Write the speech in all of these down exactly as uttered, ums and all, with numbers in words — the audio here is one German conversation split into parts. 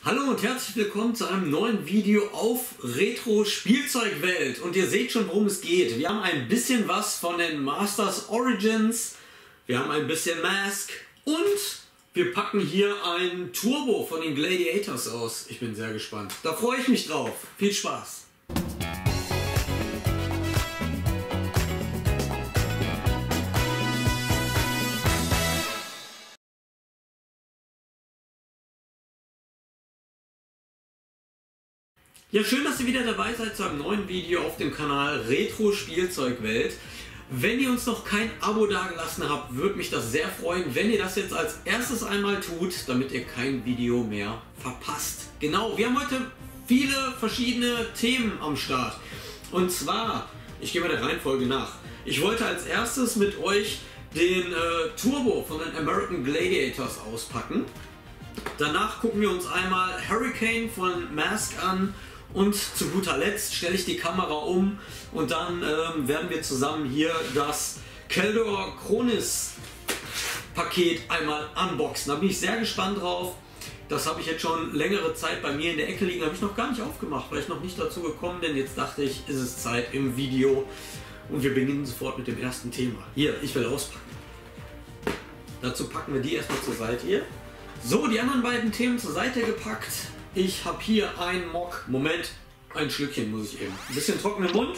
Hallo und herzlich willkommen zu einem neuen Video auf Retro Spielzeugwelt. Und ihr seht schon, worum es geht. Wir haben ein bisschen was von den Masters Origins, wir haben ein bisschen Mask und wir packen hier ein Turbo von den Gladiators aus. Ich bin sehr gespannt. Da freue ich mich drauf. Viel Spaß! Ja, schön, dass ihr wieder dabei seid zu einem neuen Video auf dem Kanal Retro Spielzeugwelt. Wenn ihr uns noch kein Abo dagelassen habt, würde mich das sehr freuen, wenn ihr das jetzt als erstes einmal tut, damit ihr kein Video mehr verpasst. Genau, wir haben heute viele verschiedene Themen am Start. Und zwar, ich gehe mal der Reihenfolge nach. Ich wollte als erstes mit euch den äh, Turbo von den American Gladiators auspacken. Danach gucken wir uns einmal Hurricane von Mask an. Und zu guter Letzt stelle ich die Kamera um und dann ähm, werden wir zusammen hier das Keldor Chronis Paket einmal unboxen. Da bin ich sehr gespannt drauf. Das habe ich jetzt schon längere Zeit bei mir in der Ecke liegen. Habe ich noch gar nicht aufgemacht, weil ich noch nicht dazu gekommen bin. Jetzt dachte ich, ist es Zeit im Video. Und wir beginnen sofort mit dem ersten Thema. Hier, ich will auspacken. Dazu packen wir die erstmal zur Seite hier. So, die anderen beiden Themen zur Seite gepackt. Ich habe hier einen Mock. Moment, ein Schlückchen muss ich eben. Ein bisschen trockenen Mund.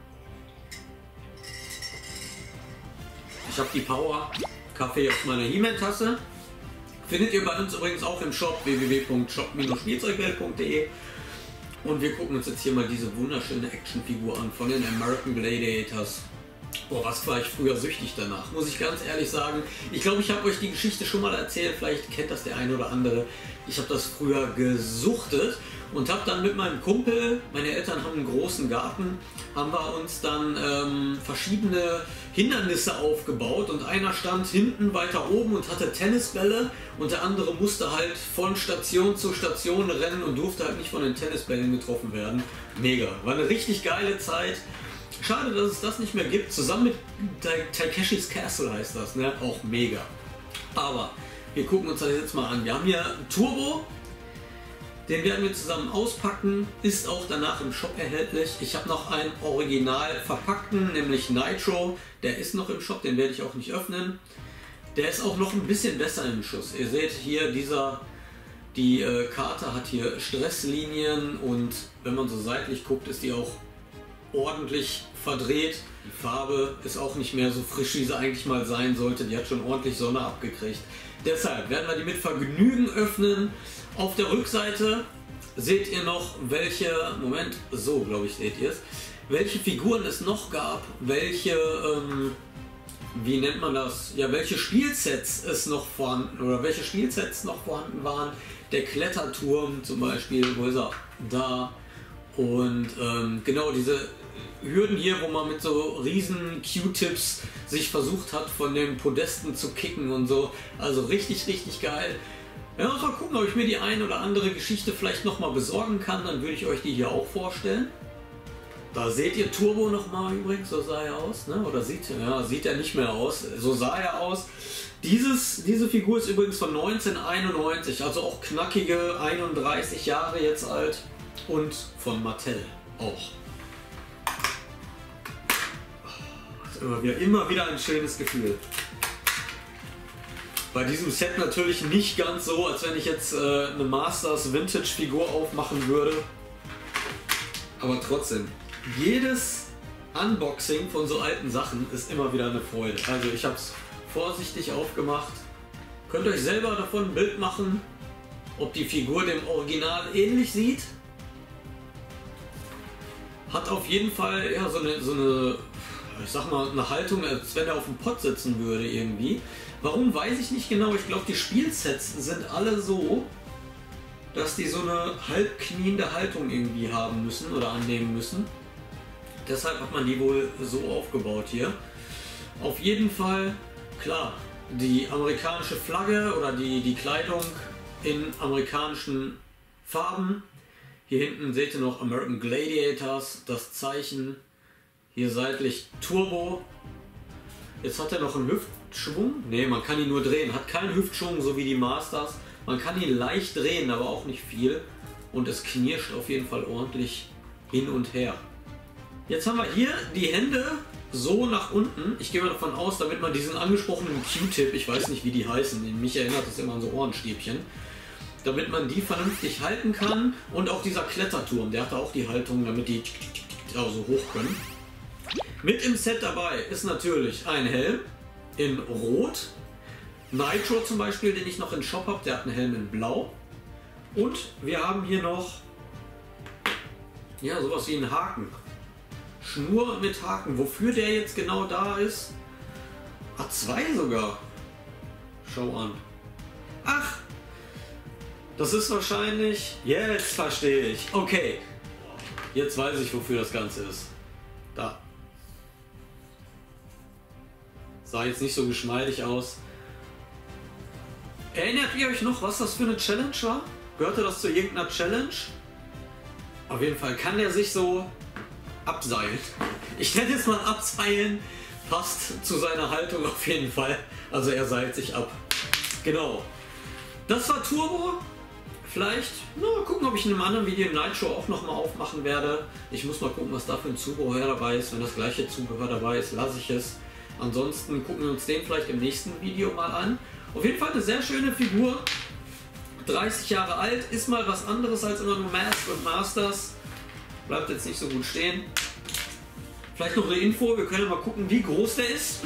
Ich habe die Power Kaffee aus meiner He-Man-Tasse. Findet ihr bei uns übrigens auch im Shop w w w punkt shop Bindestrich spielzeugwelt punkt de. Und wir gucken uns jetzt hier mal diese wunderschöne Actionfigur an von den American Gladiators. Boah, was war ich früher süchtig danach, muss ich ganz ehrlich sagen. Ich glaube, ich habe euch die Geschichte schon mal erzählt, vielleicht kennt das der eine oder andere. Ich habe das früher gesuchtet und habe dann mit meinem Kumpel, meine Eltern haben einen großen Garten, haben wir uns dann ähm, verschiedene Hindernisse aufgebaut und einer stand hinten weiter oben und hatte Tennisbälle und der andere musste halt von Station zu Station rennen und durfte halt nicht von den Tennisbällen getroffen werden. Mega, war eine richtig geile Zeit. Schade, dass es das nicht mehr gibt. Zusammen mit Takeshis Castle heißt das, ne? Auch mega. Aber wir gucken uns das jetzt mal an. Wir haben hier einen Turbo. Den werden wir zusammen auspacken. Ist auch danach im Shop erhältlich. Ich habe noch einen original verpackten, nämlich Nitro. Der ist noch im Shop, den werde ich auch nicht öffnen. Der ist auch noch ein bisschen besser im Schuss. Ihr seht hier, dieser, die äh, Karte hat hier Stresslinien und wenn man so seitlich guckt, ist die auch ordentlich verdreht. Die Farbe ist auch nicht mehr so frisch, wie sie eigentlich mal sein sollte. Die hat schon ordentlich Sonne abgekriegt. Deshalb werden wir die mit Vergnügen öffnen. Auf der Rückseite seht ihr noch welche, Moment, so glaube ich seht ihr es, welche Figuren es noch gab, welche, ähm, wie nennt man das, ja, welche Spielsets es noch vorhanden, oder welche Spielsets noch vorhanden waren. Der Kletterturm zum Beispiel, wo ist er? Da. Und ähm, genau diese Hürden hier, wo man mit so riesen Q-Tips sich versucht hat, von den Podesten zu kicken und so. Also richtig, richtig geil. Ja, mal gucken, ob ich mir die ein oder andere Geschichte vielleicht nochmal besorgen kann. Dann würde ich euch die hier auch vorstellen. Da seht ihr Turbo nochmal übrigens, so sah er aus. Ne? Oder sieht, ja, sieht er nicht mehr aus. So sah er aus. Dieses, diese Figur ist übrigens von neunzehnhunderteinundneunzig, also auch knackige einunddreißig Jahre jetzt alt. Und von Mattel auch. Immer wieder, immer wieder ein schönes Gefühl. Bei diesem Set natürlich nicht ganz so, als wenn ich jetzt äh, eine Masters Vintage Figur aufmachen würde. Aber trotzdem, jedes Unboxing von so alten Sachen ist immer wieder eine Freude. Also ich habe es vorsichtig aufgemacht. Könnt ihr euch selber davon ein Bild machen, ob die Figur dem Original ähnlich sieht. Hat auf jeden Fall ja, so eine, so eine, ich sag mal, eine Haltung, als wenn er auf dem Pott sitzen würde irgendwie. Warum, weiß ich nicht genau. Ich glaube, die Spielsets sind alle so, dass die so eine halbkniende Haltung irgendwie haben müssen oder annehmen müssen. Deshalb hat man die wohl so aufgebaut hier. Auf jeden Fall, klar, die amerikanische Flagge oder die, die Kleidung in amerikanischen Farben. Hier hinten seht ihr noch American Gladiators, das Zeichen. Hier seitlich Turbo. Jetzt hat er noch einen Hüftschwung. Ne, man kann ihn nur drehen. Hat keinen Hüftschwung, so wie die Masters. Man kann ihn leicht drehen, aber auch nicht viel. Und es knirscht auf jeden Fall ordentlich hin und her. Jetzt haben wir hier die Hände so nach unten. Ich gehe mal davon aus, damit man diesen angesprochenen Q-Tip, ich weiß nicht wie die heißen, mich erinnert das immer an so Ohrenstäbchen, damit man die vernünftig halten kann. Und auch dieser Kletterturm, der hatte auch die Haltung, damit die so hoch können. Mit im Set dabei ist natürlich ein Helm in Rot. Nitro zum Beispiel, den ich noch im Shop habe, der hat einen Helm in Blau. Und wir haben hier noch ja, sowas wie einen Haken. Schnur mit Haken. Wofür der jetzt genau da ist? Ah, zwei sogar. Schau an. Ach! Das ist wahrscheinlich... Jetzt verstehe ich. Okay. Jetzt weiß ich, wofür das Ganze ist. Da. Sah jetzt nicht so geschmeidig aus. Erinnert ihr euch noch, was das für eine Challenge war? Gehörte das zu irgendeiner Challenge? Auf jeden Fall kann der sich so abseilen. Ich nenne es mal abseilen. Passt zu seiner Haltung auf jeden Fall. Also er seilt sich ab. Genau. Das war Turbo. Vielleicht, na, gucken, ob ich in einem anderen Video im Nitro auch nochmal aufmachen werde. Ich muss mal gucken, was da für ein Zubehör dabei ist. Wenn das gleiche Zubehör dabei ist, lasse ich es. Ansonsten gucken wir uns den vielleicht im nächsten Video mal an. Auf jeden Fall eine sehr schöne Figur. dreißig Jahre alt, ist mal was anderes als immer nur Mask und Masters. Bleibt jetzt nicht so gut stehen. Vielleicht noch eine Info, wir können mal gucken, wie groß der ist.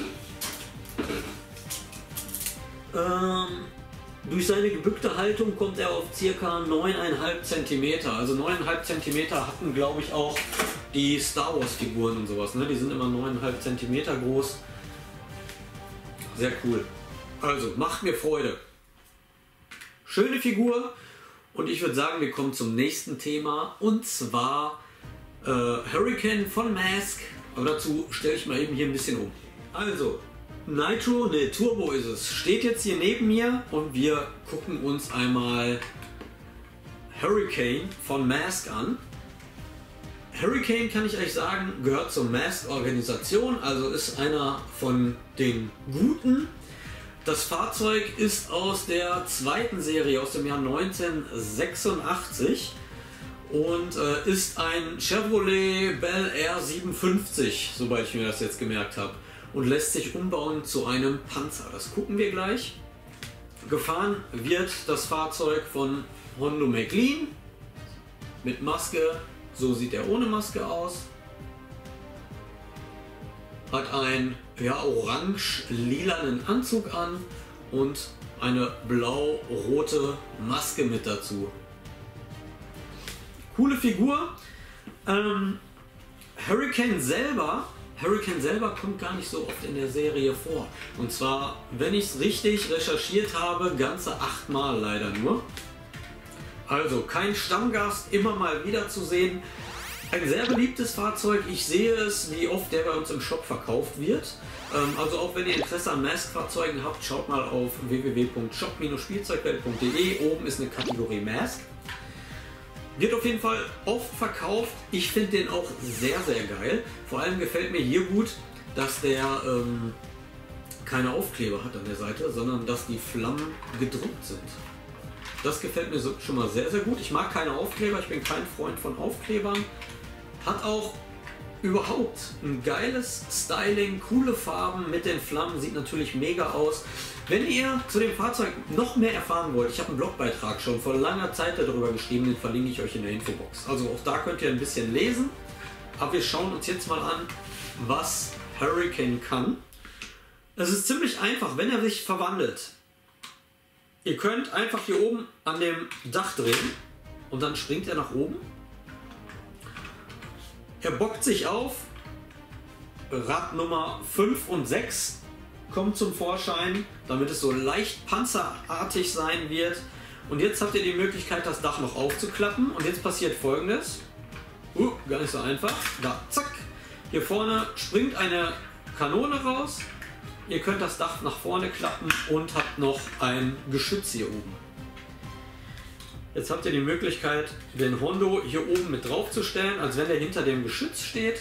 Ähm, durch seine gebückte Haltung kommt er auf ca. neun Komma fünf Zentimeter. Also neun Komma fünf Zentimeter hatten, glaube ich, auch die Star Wars Figuren und sowas. Ne? Die sind immer neun Komma fünf Zentimeter groß. Sehr cool. Also, macht mir Freude. Schöne Figur. Und ich würde sagen, wir kommen zum nächsten Thema. Und zwar äh, Hurricane von Mask. Aber dazu stelle ich mal eben hier ein bisschen um. Also, Nitro, ne, Turbo ist es, steht jetzt hier neben mir und wir gucken uns einmal Hurricane von Mask an. Hurricane, kann ich euch sagen, gehört zur Mask-Organisation, also ist einer von den Guten. Das Fahrzeug ist aus der zweiten Serie, aus dem Jahr neunzehnhundertsechsundachtzig und äh, ist ein Chevrolet Bel Air siebenundfünfzig, soweit ich mir das jetzt gemerkt habe. Und lässt sich umbauen zu einem Panzer. Das gucken wir gleich. Gefahren wird das Fahrzeug von Hondo McLean mit Maske. So sieht er ohne Maske aus. Hat einen ja, orange-lilanen Anzug an und eine blau-rote Maske mit dazu. Coole Figur. Ähm, Hurricane selber Hurricane selber kommt gar nicht so oft in der Serie vor. Und zwar, wenn ich es richtig recherchiert habe, ganze achtmal leider nur. Also kein Stammgast, immer mal wieder zu sehen. Ein sehr beliebtes Fahrzeug. Ich sehe es, wie oft der bei uns im Shop verkauft wird. Also auch wenn ihr Interesse an Mask-Fahrzeugen habt, schaut mal auf w w w punkt shop Bindestrich spielzeugwelt punkt de. Oben ist eine Kategorie Mask. Wird auf jeden Fall oft verkauft. Ich finde den auch sehr, sehr geil. Vor allem gefällt mir hier gut, dass der ähm, keine Aufkleber hat an der Seite, sondern dass die Flammen gedruckt sind. Das gefällt mir so, schon mal sehr, sehr gut. Ich mag keine Aufkleber, ich bin kein Freund von Aufklebern. Hat auch überhaupt ein geiles Styling, coole Farben mit den Flammen, sieht natürlich mega aus. Wenn ihr zu dem Fahrzeug noch mehr erfahren wollt, ich habe einen Blogbeitrag schon vor langer Zeit darüber geschrieben, den verlinke ich euch in der Infobox. Also auch da könnt ihr ein bisschen lesen. Aber wir schauen uns jetzt mal an, was Hurricane kann. Es ist ziemlich einfach, wenn er sich verwandelt. Ihr könnt einfach hier oben an dem Dach drehen und dann springt er nach oben. Er bockt sich auf. Rad Nummer fünf und sechs kommt zum Vorschein, damit es so leicht panzerartig sein wird. Und jetzt habt ihr die Möglichkeit, das Dach noch aufzuklappen. Und jetzt passiert Folgendes. Uh, gar nicht so einfach. Da, zack. Hier vorne springt eine Kanone raus. Ihr könnt das Dach nach vorne klappen und habt noch ein Geschütz hier oben. Jetzt habt ihr die Möglichkeit, den Hondo hier oben mit drauf zu stellen, als wenn der hinter dem Geschütz steht.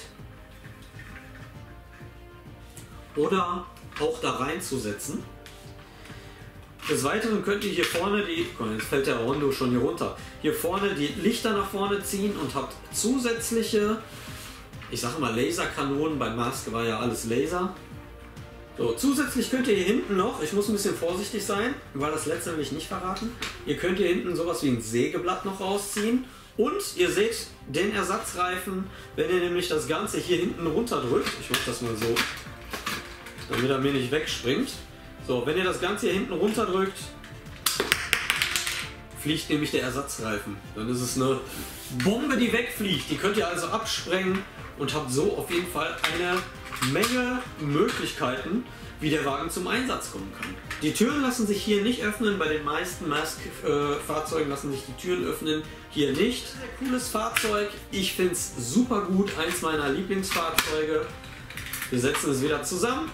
Oder auch da reinzusetzen. Des Weiteren könnt ihr hier vorne die, jetzt fällt der Rondo schon hier runter, hier vorne die Lichter nach vorne ziehen und habt zusätzliche, ich sage mal Laserkanonen, bei Mask war ja alles Laser. So, zusätzlich könnt ihr hier hinten noch, ich muss ein bisschen vorsichtig sein, weil das letzte will ich nicht verraten, ihr könnt hier hinten sowas wie ein Sägeblatt noch rausziehen und ihr seht den Ersatzreifen, wenn ihr nämlich das Ganze hier hinten runterdrückt, ich mache das mal so, damit er mir nicht wegspringt. So, wenn ihr das Ganze hier hinten runterdrückt, fliegt nämlich der Ersatzreifen. Dann ist es eine Bombe, die wegfliegt. Die könnt ihr also absprengen und habt so auf jeden Fall eine Menge Möglichkeiten, wie der Wagen zum Einsatz kommen kann. Die Türen lassen sich hier nicht öffnen, bei den meisten Mask-Fahrzeugen lassen sich die Türen öffnen, hier nicht. Ein cooles Fahrzeug, ich finde es super gut, eins meiner Lieblingsfahrzeuge. Wir setzen es wieder zusammen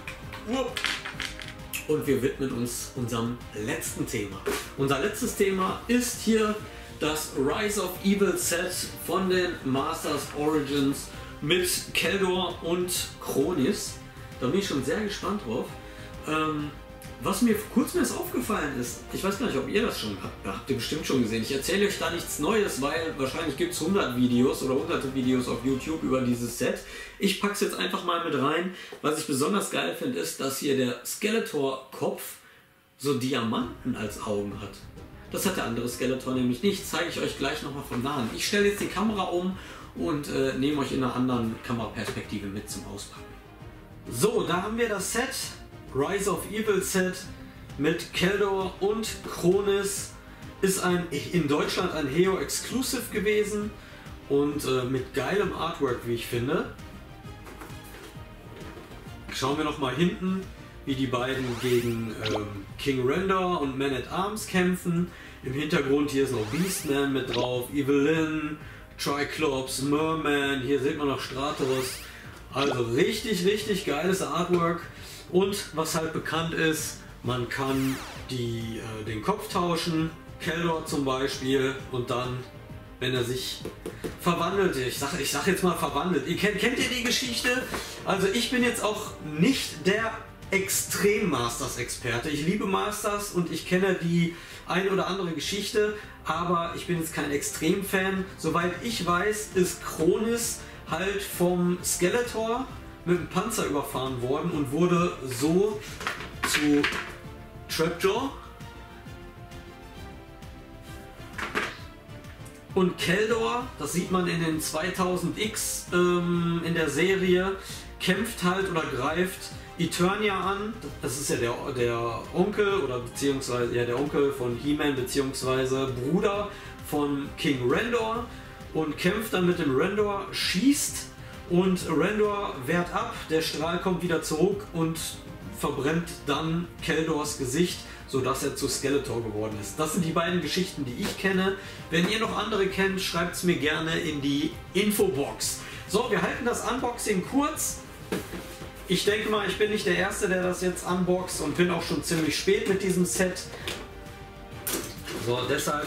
und wir widmen uns unserem letzten Thema. Unser letztes Thema ist hier das Rise of Evil Set von den Masters Origins mit Keldor und Chronis. Da bin ich schon sehr gespannt drauf. Ähm, was mir kurz mir aufgefallen ist, ich weiß gar nicht, ob ihr das schon habt, habt ihr bestimmt schon gesehen. Ich erzähle euch da nichts Neues, weil wahrscheinlich gibt es hundert Videos oder hunderte Videos auf YouTube über dieses Set. Ich packe es jetzt einfach mal mit rein. Was ich besonders geil finde, ist, dass hier der Skeletor-Kopf so Diamanten als Augen hat. Das hat der andere Skeletor nämlich nicht. Zeige ich euch gleich nochmal von nahen. Ich stelle jetzt die Kamera um und äh, nehme euch in einer anderen Kameraperspektive mit zum Auspacken. So, da haben wir das Set, Rise of Evil Set mit Keldor und Chronis. Ist ein, in Deutschland ein Heo Exclusive gewesen und äh, mit geilem Artwork, wie ich finde. Schauen wir noch mal hinten, wie die beiden gegen ähm, King Rendor und Man at Arms kämpfen. Im Hintergrund hier ist noch Beastman mit drauf, Evelyn, Triclops, Merman, hier sieht man noch Stratos. Also richtig, richtig geiles Artwork. Und was halt bekannt ist, man kann die, äh, den Kopf tauschen, Keldor zum Beispiel, und dann, wenn er sich verwandelt, ich sage ich sag jetzt mal verwandelt, ihr kennt, kennt ihr die Geschichte? Also ich bin jetzt auch nicht der Extrem-Masters-Experte. Ich liebe Masters und ich kenne die eine oder andere Geschichte, aber ich bin jetzt kein Extrem-Fan. Soweit ich weiß, ist Chronis halt vom Skeletor mit dem Panzer überfahren worden und wurde so zu Trapjaw. Und Keldor, das sieht man in den zweitausend X ähm, in der Serie, kämpft halt oder greift Eternia an. Das ist ja der, der Onkel oder beziehungsweise ja, der Onkel von He-Man beziehungsweise Bruder von King Rendor und kämpft dann mit dem Rendor, schießt und Rendor wehrt ab, der Strahl kommt wieder zurück und verbrennt dann Keldors Gesicht, sodass er zu Skeletor geworden ist. Das sind die beiden Geschichten, die ich kenne. Wenn ihr noch andere kennt, schreibt es mir gerne in die Infobox. So, wir halten das Unboxing kurz. Ich denke mal, ich bin nicht der Erste, der das jetzt unboxt und bin auch schon ziemlich spät mit diesem Set. So, deshalb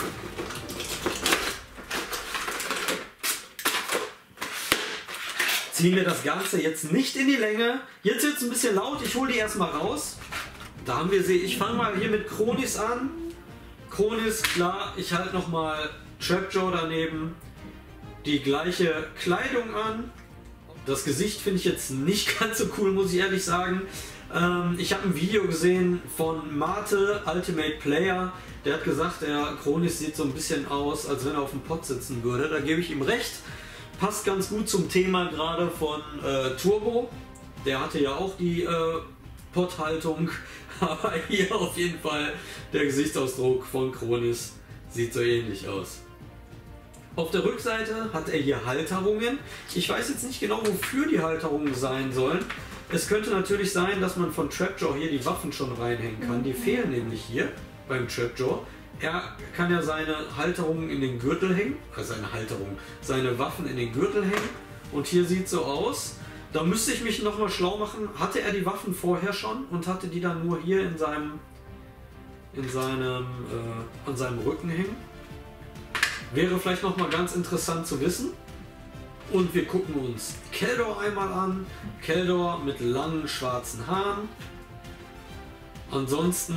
ziehen wir das Ganze jetzt nicht in die Länge. Jetzt wird es ein bisschen laut, ich hole die erstmal raus. Da haben wir sie. Ich fange mal hier mit Chronis an. Chronis, klar, ich halte nochmal Trapjaw daneben. Die gleiche Kleidung an. Das Gesicht finde ich jetzt nicht ganz so cool, muss ich ehrlich sagen. Ähm, ich habe ein Video gesehen von Mate, Ultimate Player. Der hat gesagt, der Chronis sieht so ein bisschen aus, als wenn er auf dem Pott sitzen würde. Da gebe ich ihm recht. Passt ganz gut zum Thema gerade von äh, Turbo. Der hatte ja auch die äh, Potthaltung. Aber hier auf jeden Fall der Gesichtsausdruck von Chronis sieht so ähnlich aus. Auf der Rückseite hat er hier Halterungen. Ich weiß jetzt nicht genau, wofür die Halterungen sein sollen. Es könnte natürlich sein, dass man von Trapjaw hier die Waffen schon reinhängen kann. Die fehlen nämlich hier beim Trapjaw. Er kann ja seine Halterungen in den Gürtel hängen. Also seine Halterung, seine Waffen in den Gürtel hängen. Und hier sieht es so aus. Da müsste ich mich nochmal schlau machen. Hatte er die Waffen vorher schon und hatte die dann nur hier in seinem, in seinem, äh, an seinem Rücken hängen? Wäre vielleicht nochmal ganz interessant zu wissen. Und wir gucken uns Keldor einmal an. Keldor mit langen schwarzen Haaren. Ansonsten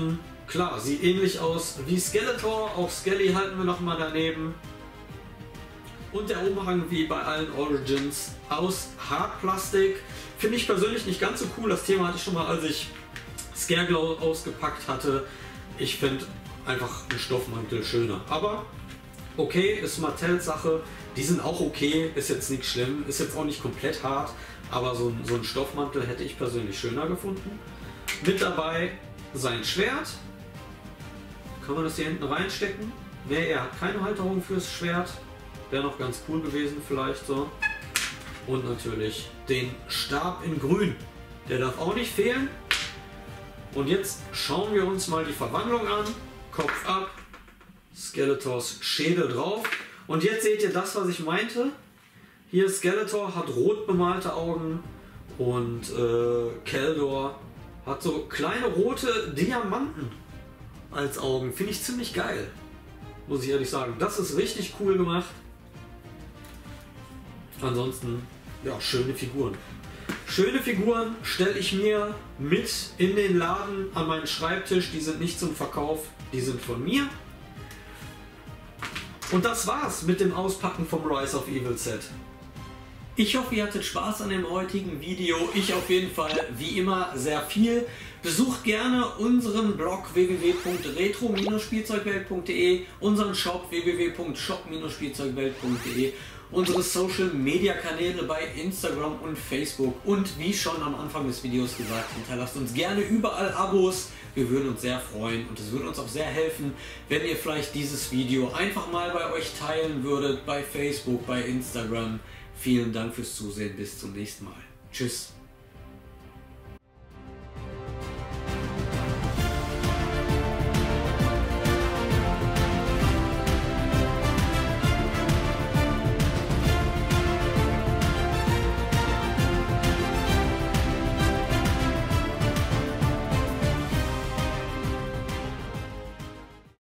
klar, sieht ähnlich aus wie Skeletor, auch Skelly halten wir nochmal daneben. Und der Umhang wie bei allen Origins aus Hartplastik. Finde ich persönlich nicht ganz so cool. Das Thema hatte ich schon mal, als ich Scareglow ausgepackt hatte. Ich finde einfach einen Stoffmantel schöner. Aber okay, ist Mattels Sache. Die sind auch okay, ist jetzt nicht schlimm, ist jetzt auch nicht komplett hart. Aber so ein, so ein Stoffmantel hätte ich persönlich schöner gefunden. Mit dabei sein Schwert. Kann man das hier hinten reinstecken? Ne, er hat keine Halterung fürs Schwert. Wäre noch ganz cool gewesen vielleicht so. Und natürlich den Stab in Grün. Der darf auch nicht fehlen. Und jetzt schauen wir uns mal die Verwandlung an. Kopf ab, Skeletors Schädel drauf. Und jetzt seht ihr das, was ich meinte. Hier Skeletor hat rot bemalte Augen und äh, Keldor hat so kleine rote Diamanten als Augen. Finde ich ziemlich geil, muss ich ehrlich sagen. Das ist richtig cool gemacht. Ansonsten, ja, schöne Figuren. Schöne Figuren stelle ich mir mit in den Laden an meinen Schreibtisch. Die sind nicht zum Verkauf, die sind von mir. Und das war's mit dem Auspacken vom Rise of Evil Set. Ich hoffe, ihr hattet Spaß an dem heutigen Video. Ich auf jeden Fall, wie immer, sehr viel. Besucht gerne unseren Blog w w w punkt retro Spielzeugwelt punkt de, unseren Shop w w w punkt shop Spielzeugwelt punkt de, unsere Social Media Kanäle bei Instagram und Facebook und wie schon am Anfang des Videos gesagt, hinterlasst uns gerne überall Abos. Wir würden uns sehr freuen und es würde uns auch sehr helfen, wenn ihr vielleicht dieses Video einfach mal bei euch teilen würdet, bei Facebook, bei Instagram. Vielen Dank fürs Zusehen, bis zum nächsten Mal. Tschüss.